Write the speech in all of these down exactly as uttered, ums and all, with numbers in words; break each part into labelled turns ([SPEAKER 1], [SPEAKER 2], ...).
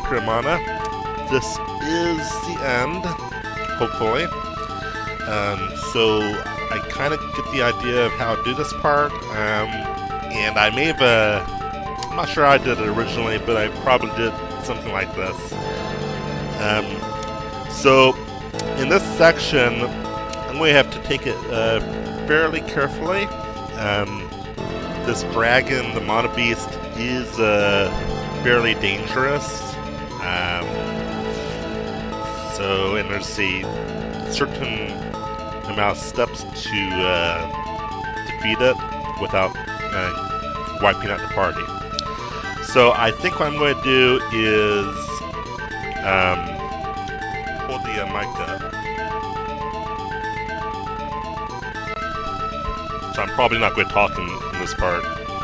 [SPEAKER 1] Secret of Mana. This is the end, hopefully. Um, so I kind of get the idea of how to do this part, um, and I may have, uh, I'm not sure how I did it originally, but I probably did something like this. Um, so in this section, I'm going to have to take it uh, fairly carefully. Um, this dragon, the Mana Beast, is uh, fairly dangerous. Um, so, and there's a certain amount of steps to uh, defeat it without uh, wiping out the party. So I think what I'm going to do is um, hold the uh, mic up. So I'm probably not going to talk in, in this part.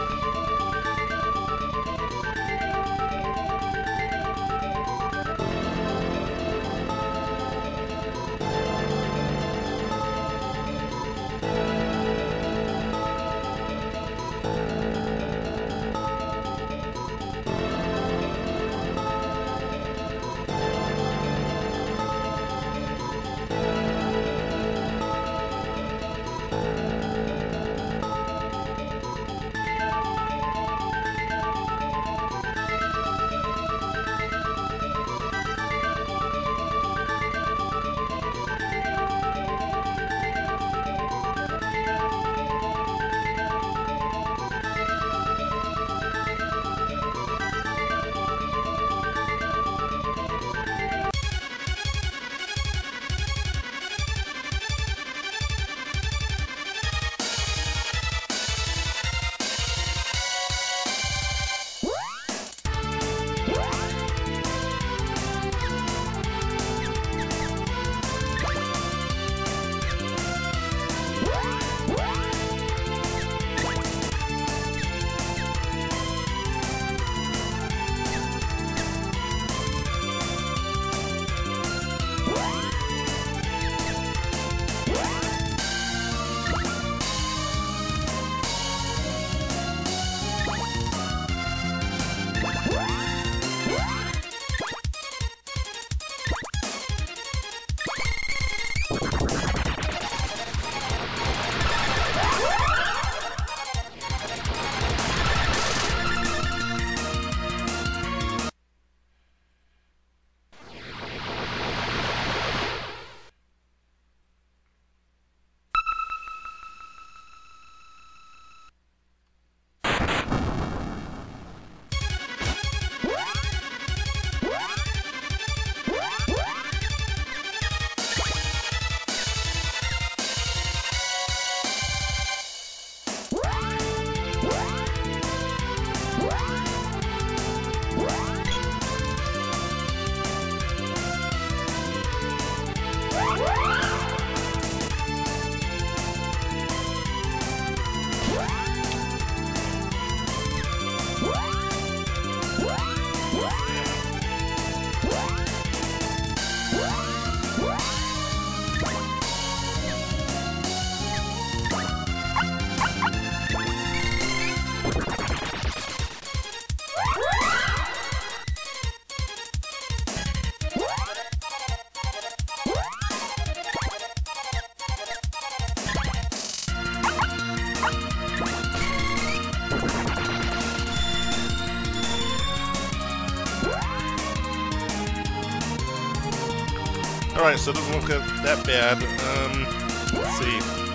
[SPEAKER 1] Alright, so it doesn't look that bad. Um, let's see.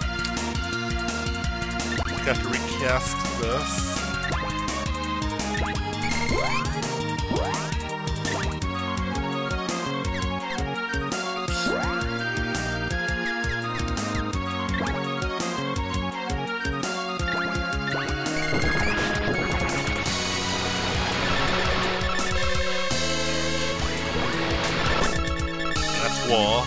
[SPEAKER 1] Got to recast this. Wall.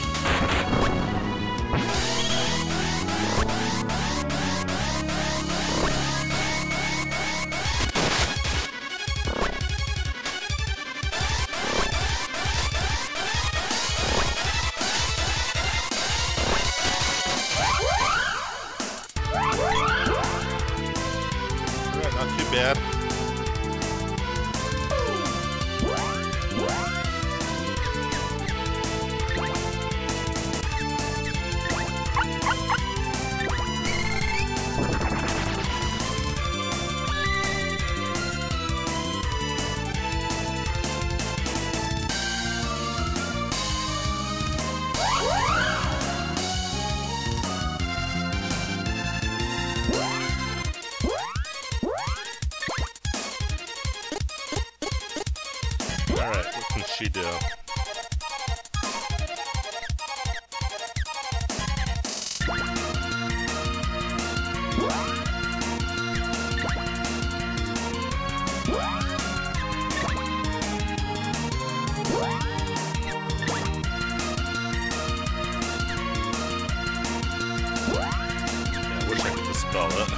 [SPEAKER 1] Alright, not too bad. Alright, what can she do? Yeah, I wish I could dispel it.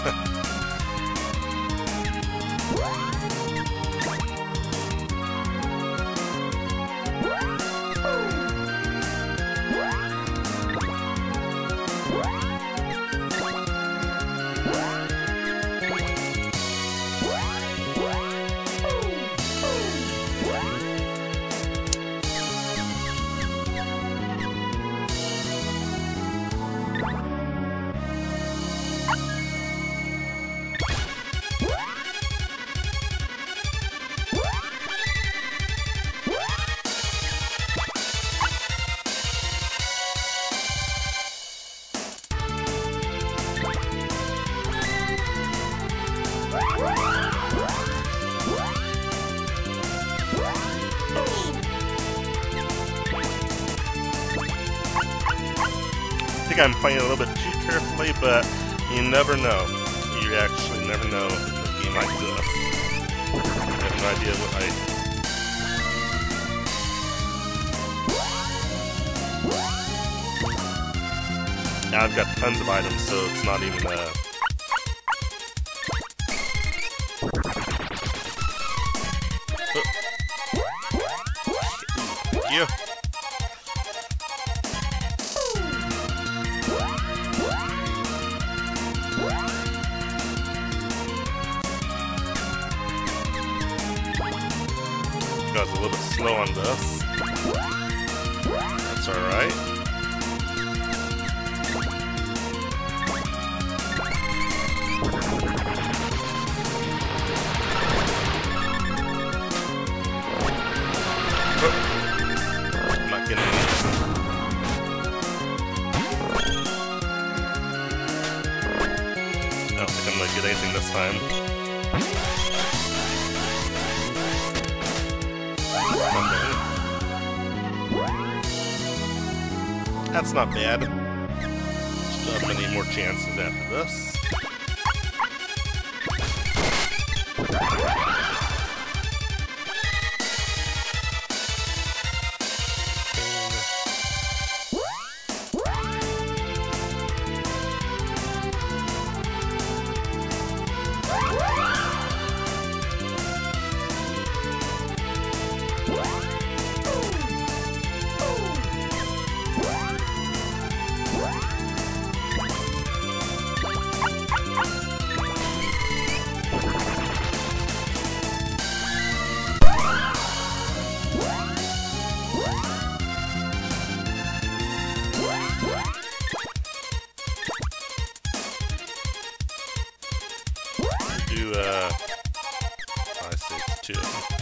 [SPEAKER 1] I think I'm playing a little bit too carefully, but you never know. You actually never know in a game like this. I have no idea what I... Now I've got tons of items, so it's not even uh Thank you. I was a little bit slow on this. That's alright. Oh. I'm not getting anything. I don't think I'm gonna get anything this time. That's not bad. Still have many more chances after this. Do uh, five, six, two.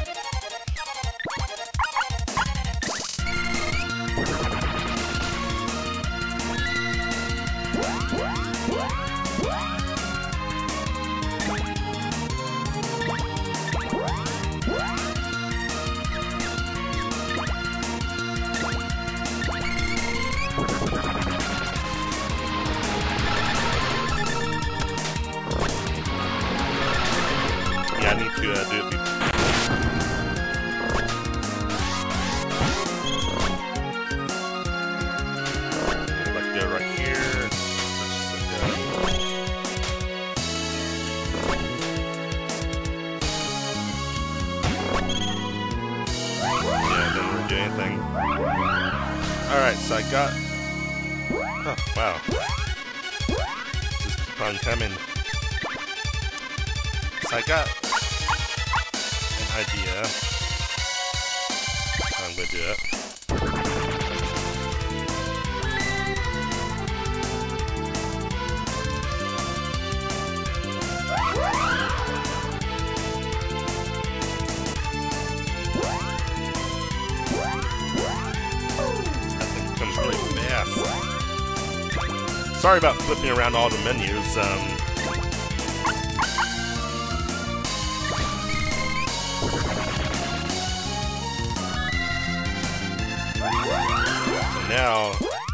[SPEAKER 1] Yeah, I need to uh, do it before. Like go right here. Let's just go. Yeah, it didn't really do anything. Alright, so I got... Oh, wow. Just keep on coming. So I got an idea. I'm gonna do it. That thing comes really fast. Sorry about flipping around all the menus. Um, now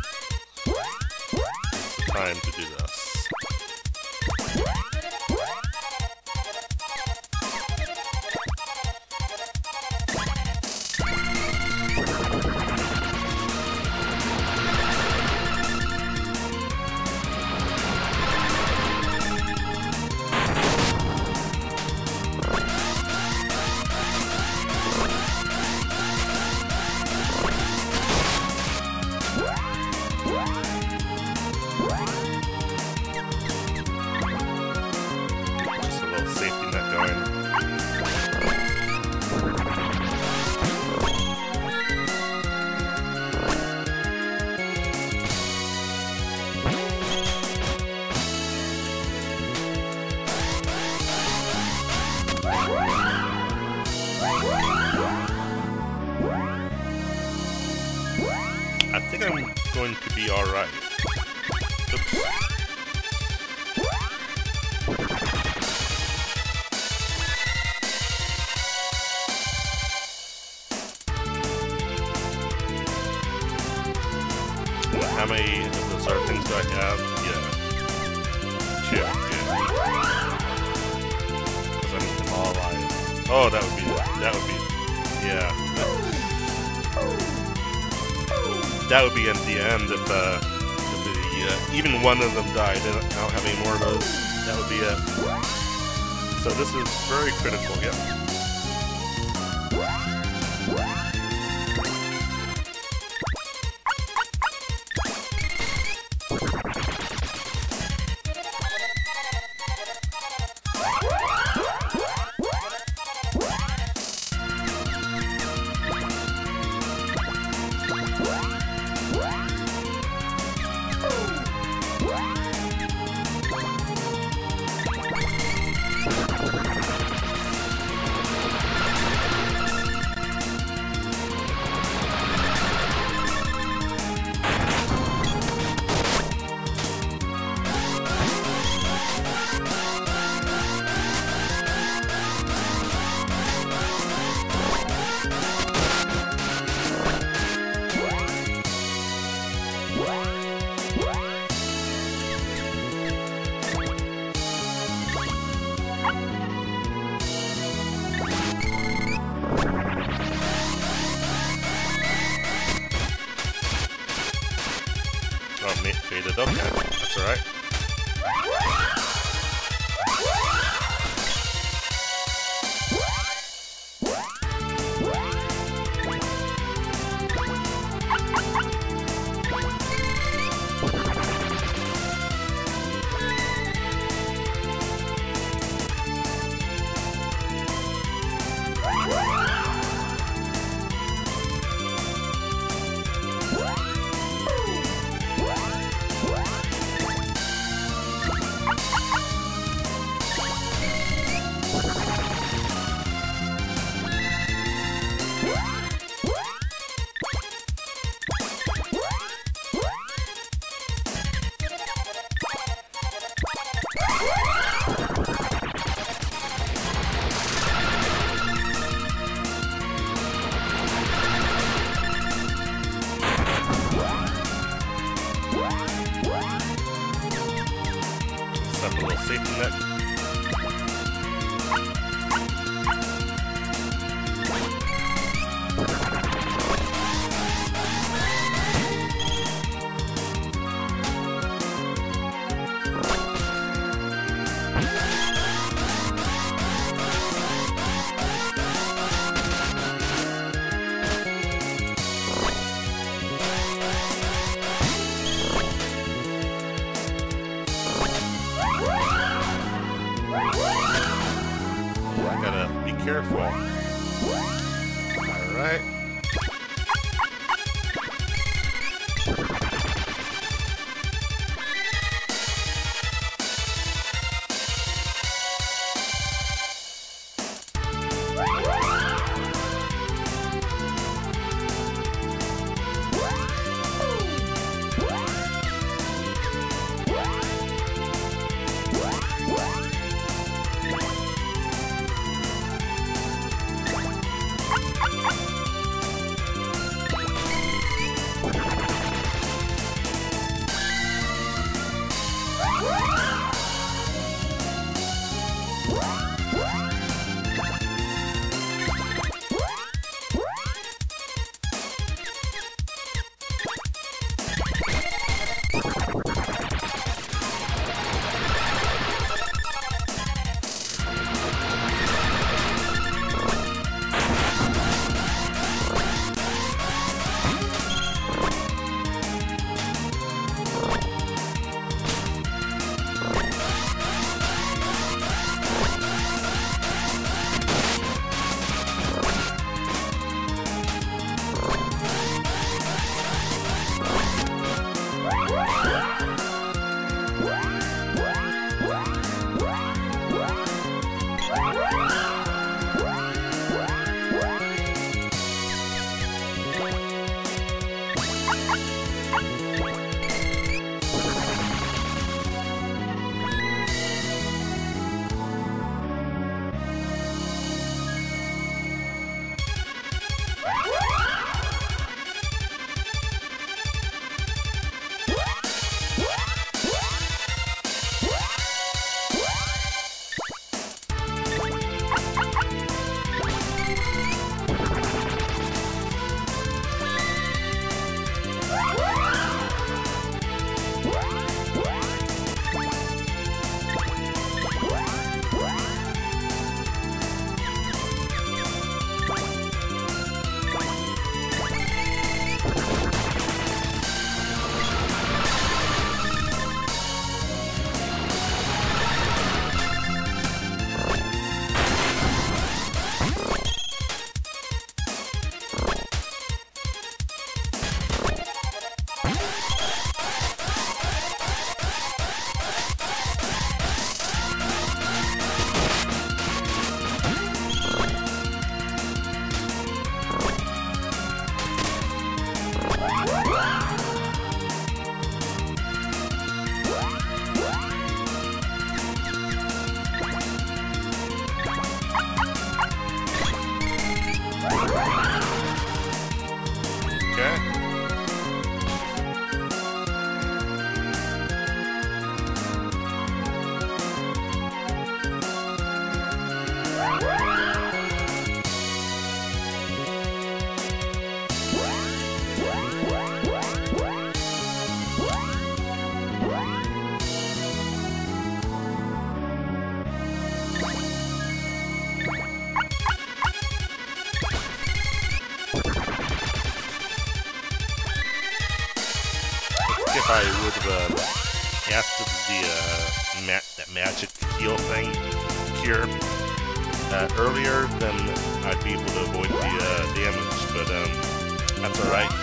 [SPEAKER 1] it's time to do this. I think I'm going to be alright. Oops. How many of those other things do I have? Yeah. Two. Good. Because I'm all alive. Oh, that would be... That would be... Yeah. That would be at the end if, uh, if the, uh, even one of them died. I don't have any more of those. That would be it. So this is very critical, yeah. Oh, faded. Okay, that's alright. Set a little safety net. Okay. If I would have uh, asked the uh, ma that magic heal thing here uh, earlier, then I'd be able to avoid the uh, damage. But um, that's all right.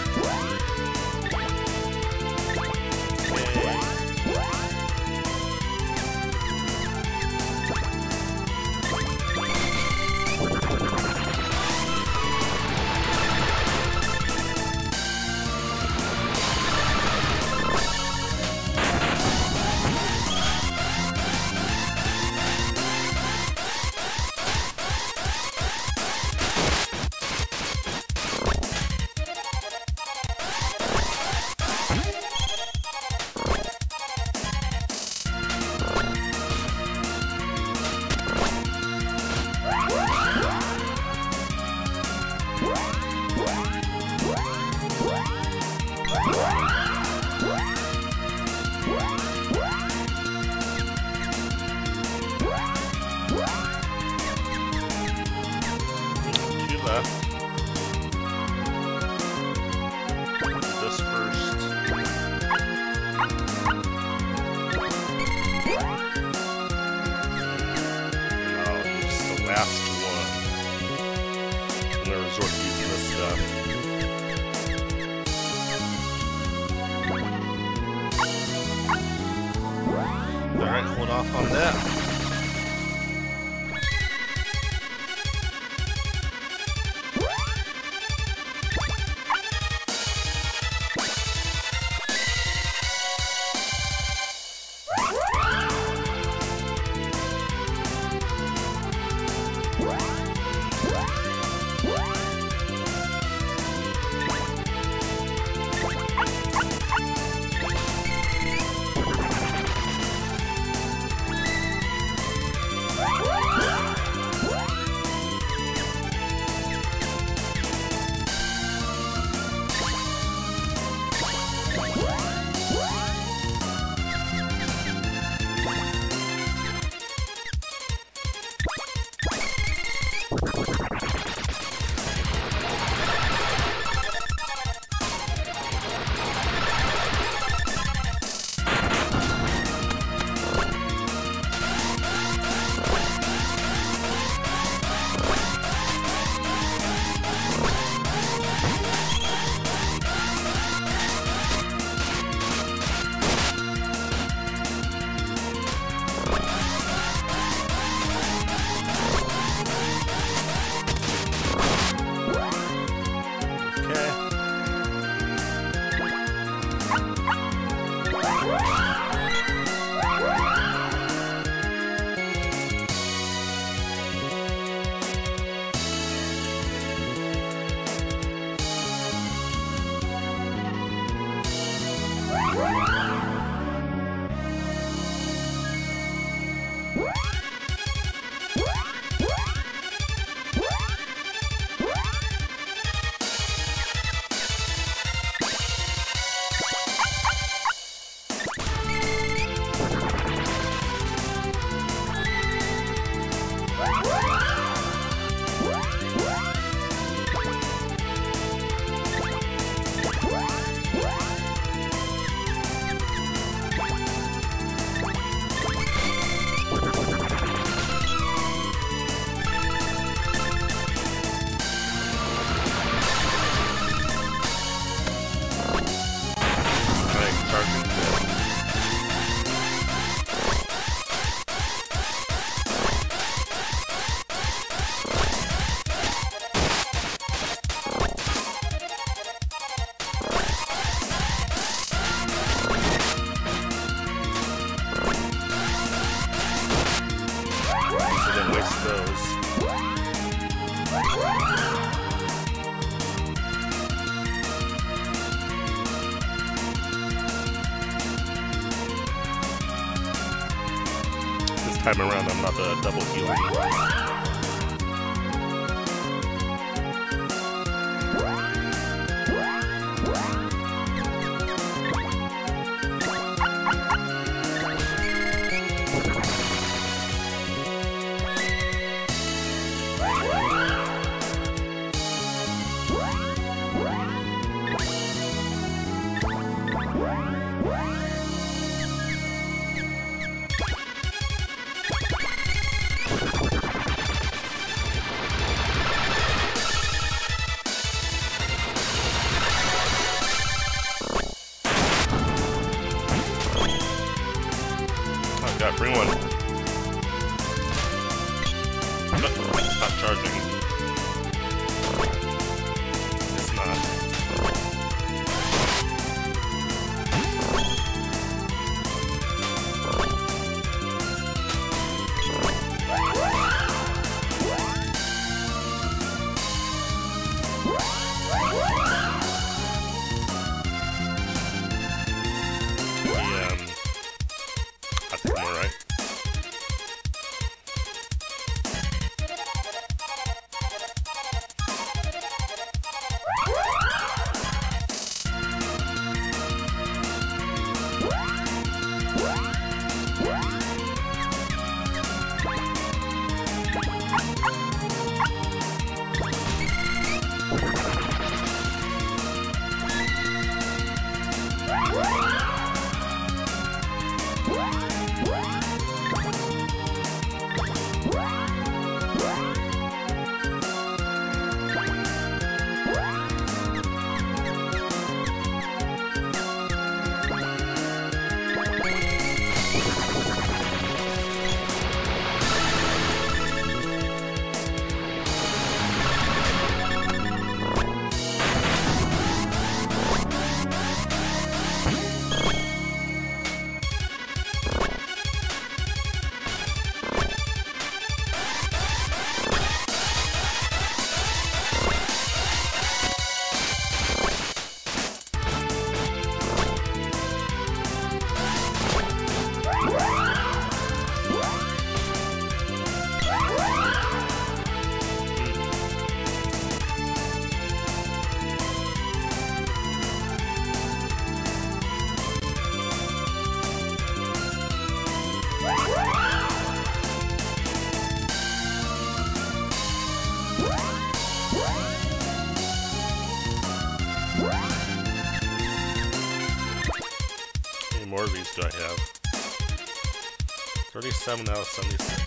[SPEAKER 1] This first. Oh, it's the last one. I'm gonna resort to using this stuff. Alright, hold off on that. time around I'm not uh, double healing. Yeah, bring one. No, it's not charging. It's not. Yeah. I think I'm alright. How many more of these do I have? thirty-seven out of seventy-six.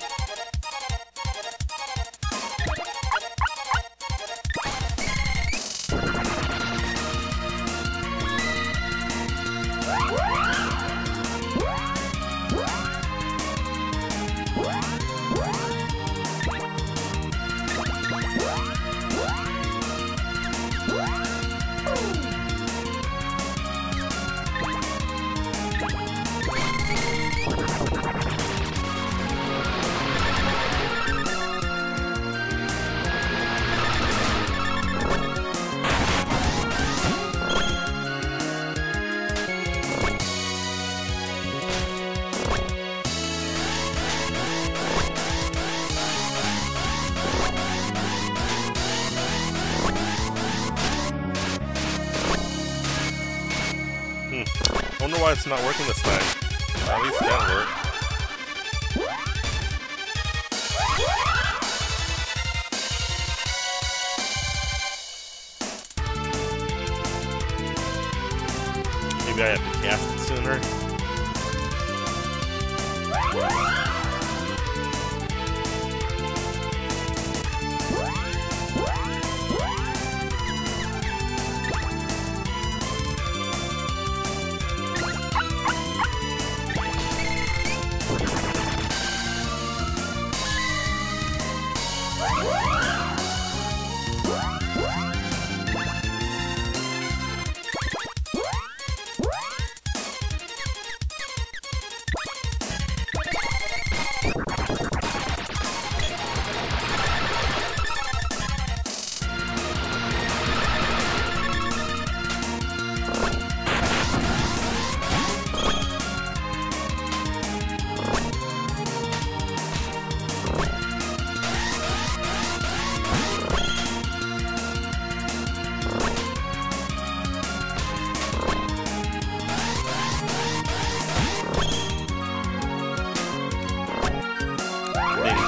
[SPEAKER 1] I wonder why it's not working this time. At least that worked. Maybe I have to cast it sooner.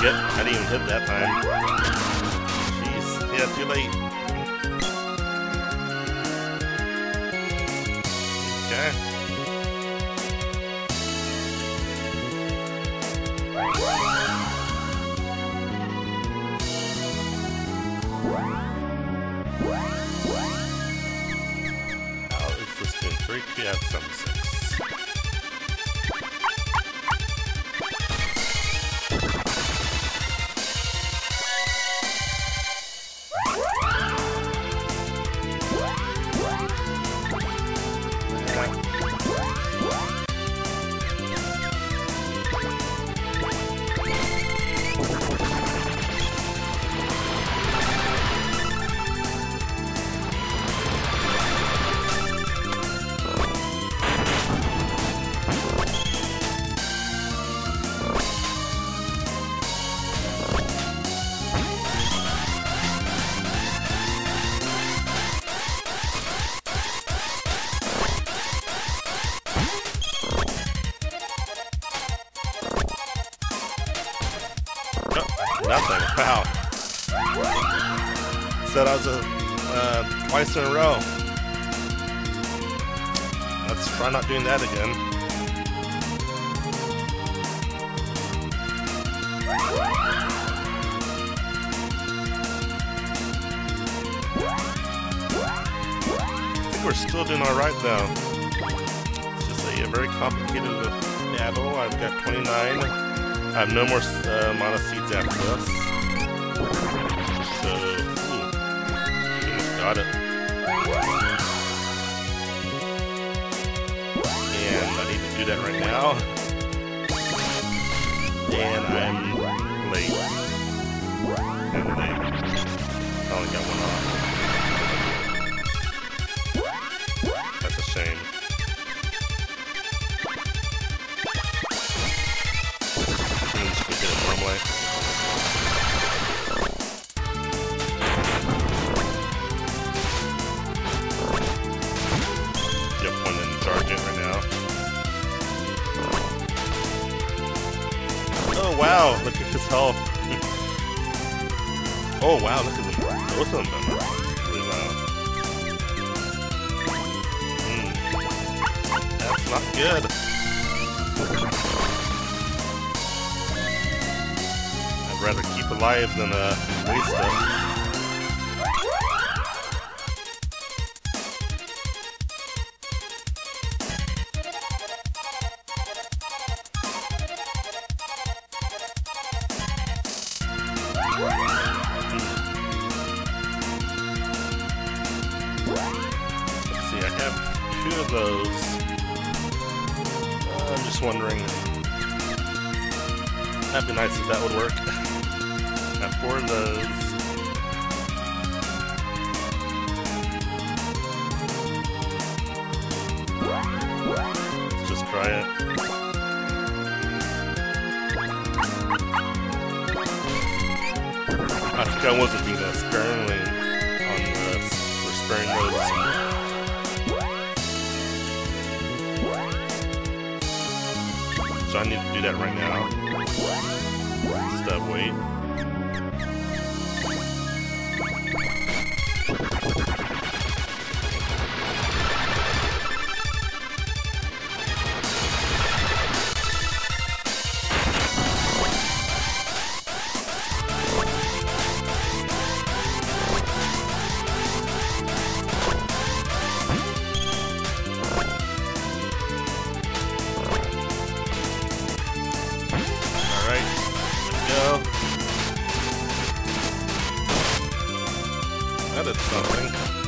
[SPEAKER 1] get. I didn't even hit that time. Jeez. Yeah, too late. Okay. How is this doing? three, two, yeah, seven, six. Nothing. Wow. Said I was a uh, twice in a row. Let's try not doing that again. I think we're still doing all right though. It's just a, a very complicated battle. I've got twenty-nine. I have no more uh, mana seeds after this. So, ooh, almost got it. And I need to do that right now. And I'm late. I'm late. I only got one off. That's a shame. Normally. Yep, one in charge it right now. Oh wow, look at his health. Oh wow, look at them. Both of them are really loud. Mm. That's not good. Rather keep alive than uh, waste it. Let's see, I have two of those. Uh, I'm just wondering. That'd be nice if that would work. Got four of those. Let's just try it. I think I wasn't being that sparingly on this. We're sparing those. So I need to do that right now. Stop, wait. That did something.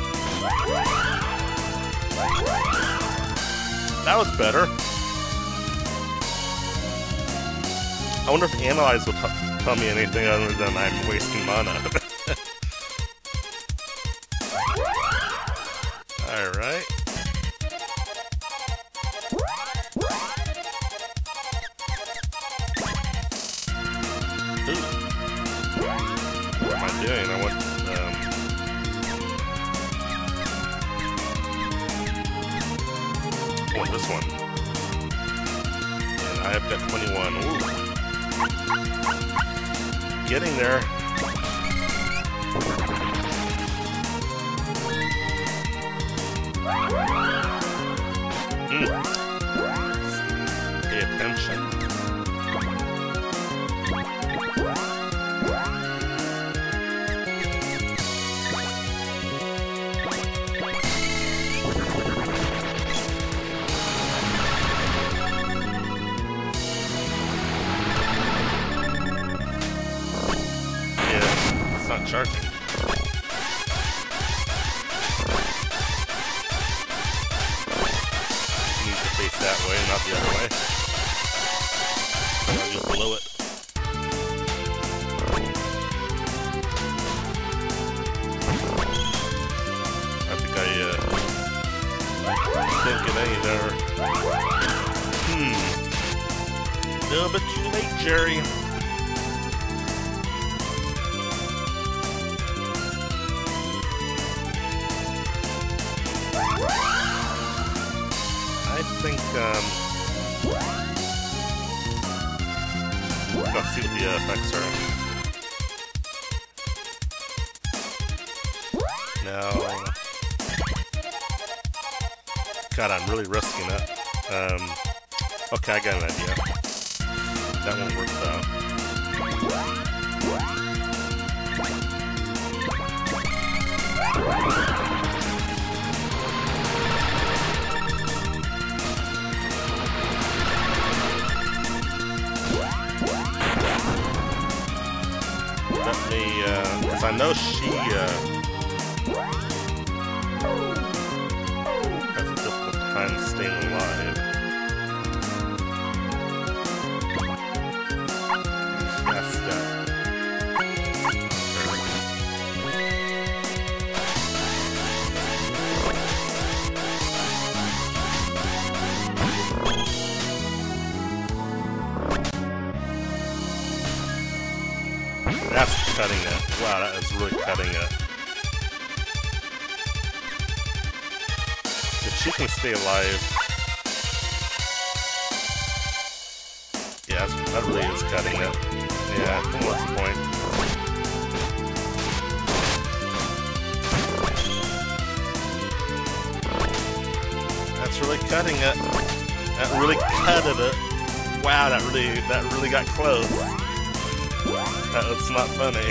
[SPEAKER 1] That was better. I wonder if Analyze will t tell me anything other than I'm wasting mana. Alright. What am I doing? I want... I want this one. And I have got twenty-one. Ooh. getting there. Mm. Pay attention. Yeah, it's not charging. That way, not the other way. I'll just blow it. I think I uh, didn't get any there. Hmm. A little bit too late, Jerry. I think, um... let's see what the uh, effects are. Now... God, I'm really risking it. Um... Okay, I got an idea. That won't work, though. Let me, uh, because I know she, uh, has a difficult time staying alive. That's that. That's cutting it. Wow, that is really cutting it. If she can stay alive... Yeah, that really is cutting it. Yeah, what's the point? That's really cutting it. That really cutted it. Wow, that really, that really got close. That's not funny.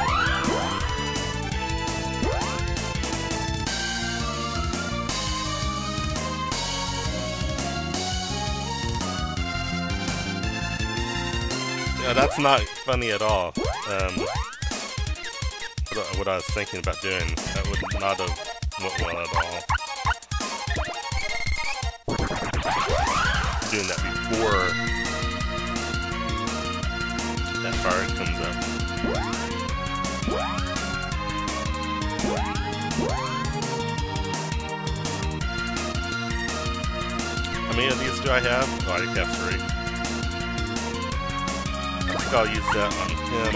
[SPEAKER 1] Yeah, that's not funny at all. Um, what, what I was thinking about doing, that would not have went well at all. Doing that before that card comes up. How many of these do I have? Oh, I think I have three. I think I'll use that on him.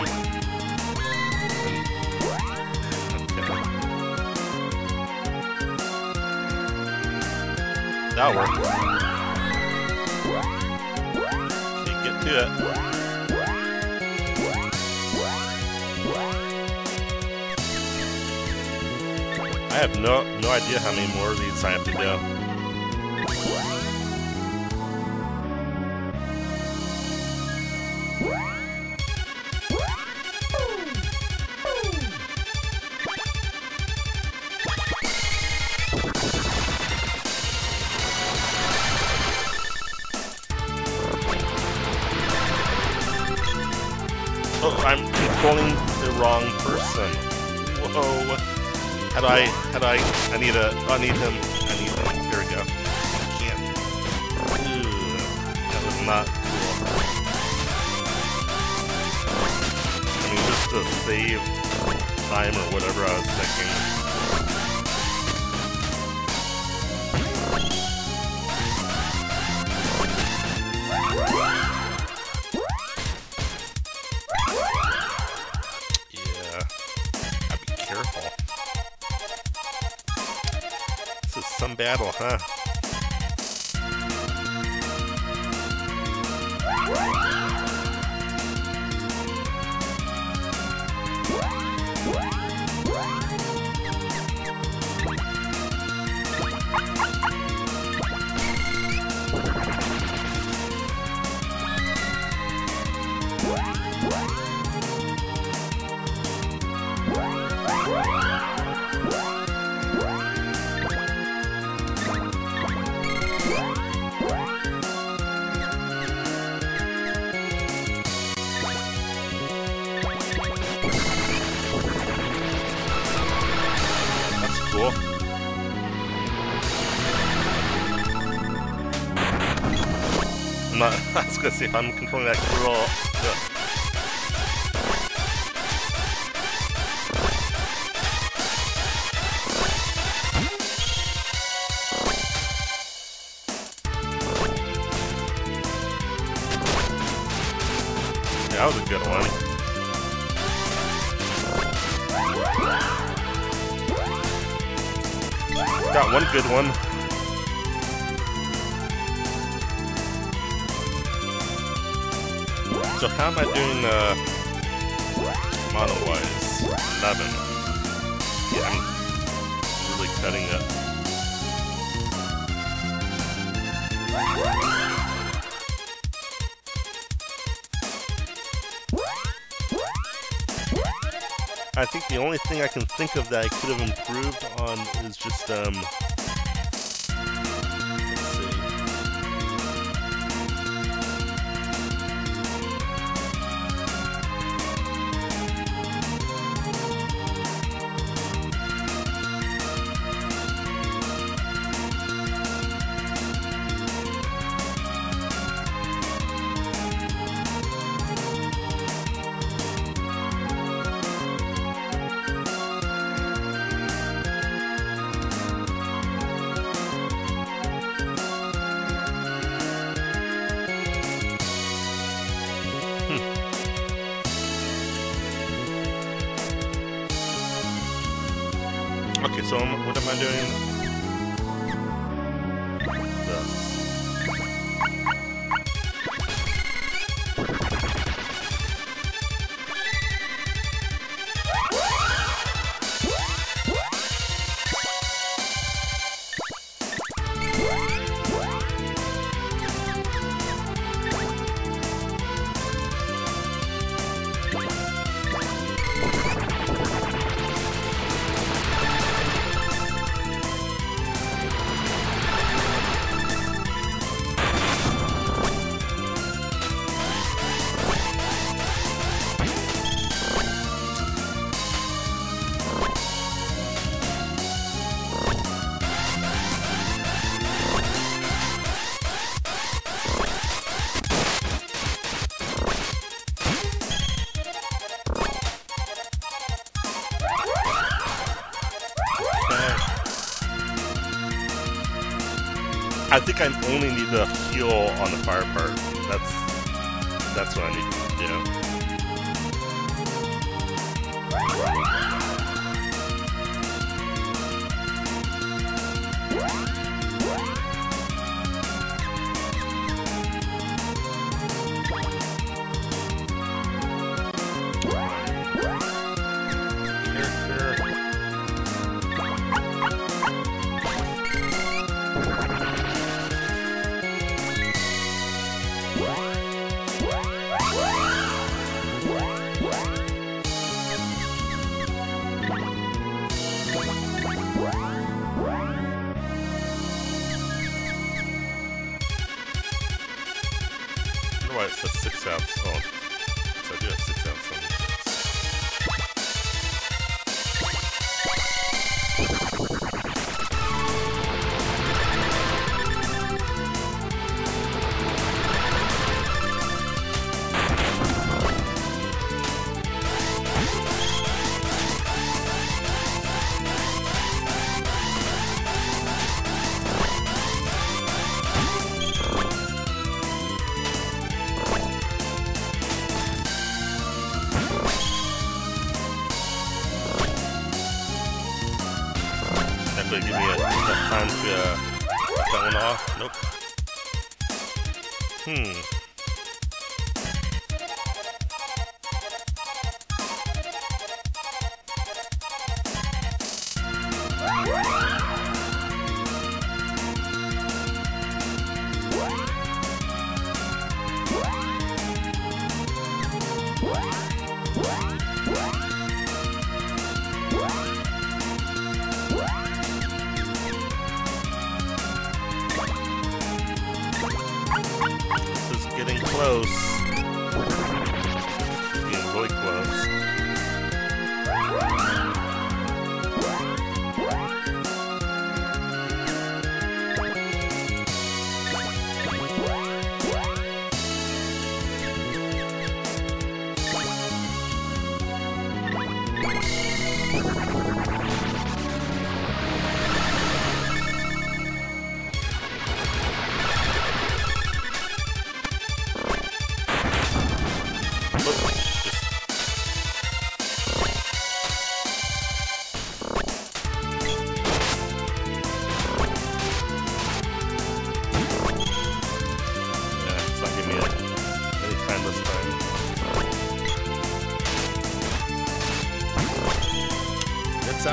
[SPEAKER 1] Okay. That'll work. Can't get to it. I have no no idea how many more of these I have to do. Oh, I'm controlling the wrong person. Whoa. How do I, how do I, I need a, I need him, I need him, here we go. I can't, ooh, that was not cool. I mean, just to save time or whatever I was thinking. Yeah, gotta be careful. This is some battle, huh? not. I was gonna say if I'm controlling that girl. Yeah. That was a good one. Got one good one. So how am I doing uh, mono-wise? eleven. Yeah, I'm really cutting up. I think the only thing I can think of that I could have improved on is just, um... let's see. Okay, so um, what am I doing? This. I think I only need to heal on the fire part. That's that's what I need to do. Why it says six ounce on. So I do have six ounce on. Give me a, enough time to uh, cut that one off. Nope. Hmm. Getting close. Getting really close.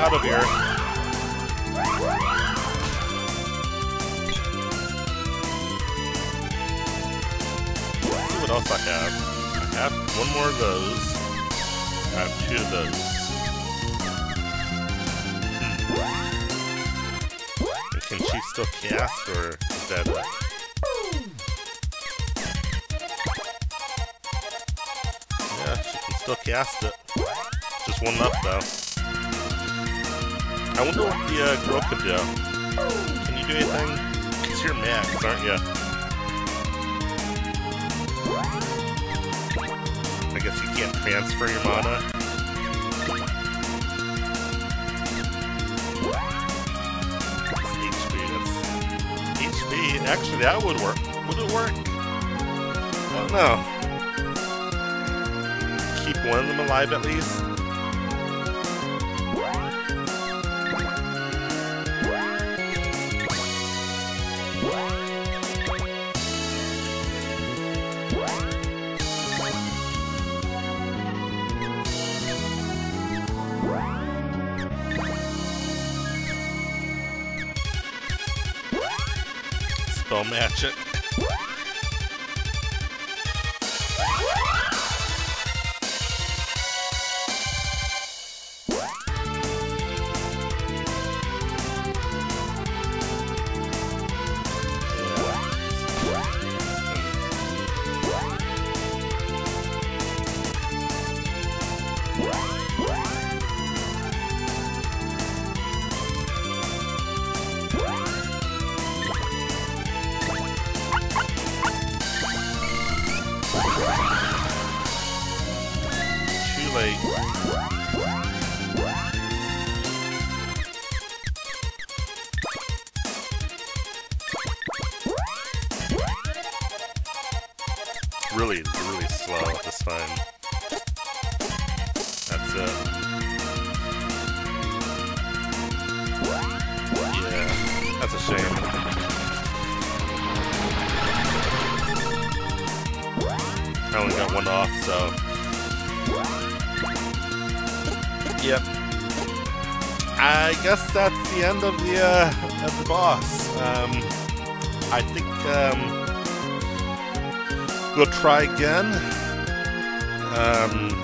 [SPEAKER 1] out of here. Let's see what else I have. I have one more of those. I have two of those. Hmm. Can she still cast, or is that it? Yeah, she can still cast it. Just one up, though. I wonder what the uh, girl could do. Can you do anything? Because you're Max, aren't you? I guess you can't transfer your mana. It's H P. That's H P. Actually, that would work. Would it work? I don't know. Keep one of them alive at least. Spell match it. Really, really slow this time. That's it. Yeah, that's a shame. I only got one off, so... Yep. I guess that's the end of the, uh, of the boss. Um, I think, um... we'll try again. Um,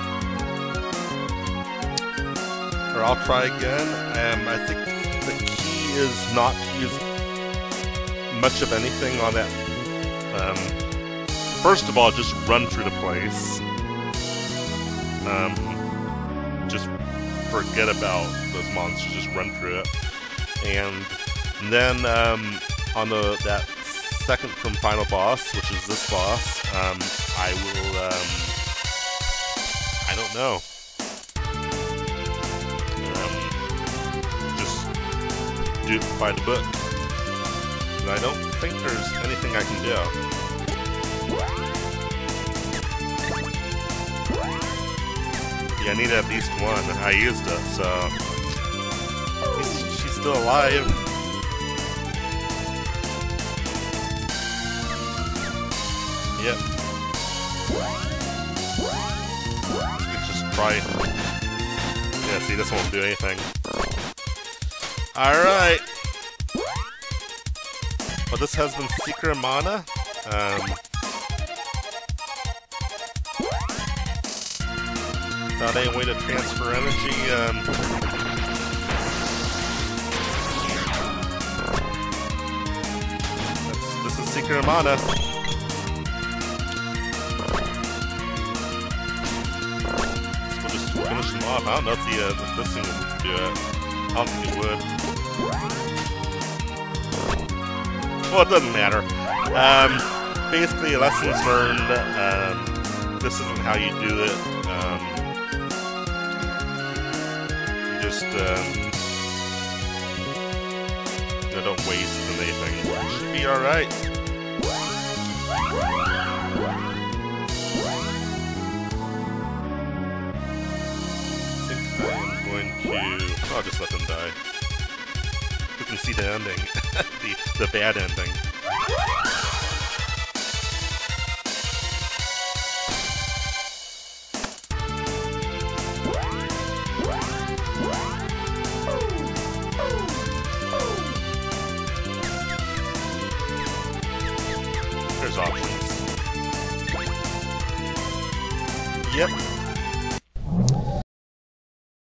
[SPEAKER 1] or I'll try again. Um, I think the key is not to use much of anything on that. Um, first of all, just run through the place. Um, just forget about those monsters. Just run through it. And then um, on the that. second from final boss, which is this boss, um, I will, um, I don't know, um, just do it by the book, and I don't think there's anything I can do. Yeah, I need at least one. I used it, so she's still alive. Yep. You can just try. Yeah, see, this won't do anything. Alright. Well, this has been Secret Mana. Um, not any way to transfer energy. Um, this is Secret Mana. Finish him off. I don't know if, the, uh, if this thing would do it. I don't think it would. Well, it doesn't matter. Um, basically, lessons learned. Um, this isn't how you do it. Um, you just um, you know, don't waste anything. It should be all right. I'll just let them die. We can see the ending. the, the bad ending.